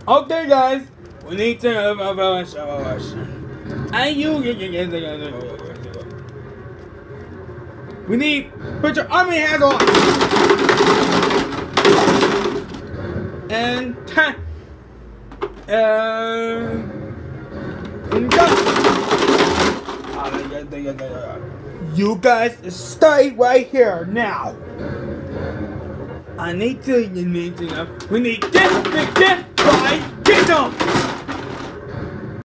Okay, guys, we need to and we need put your army hats on and time and go. You guys stay right here now. We need this, right? Get them!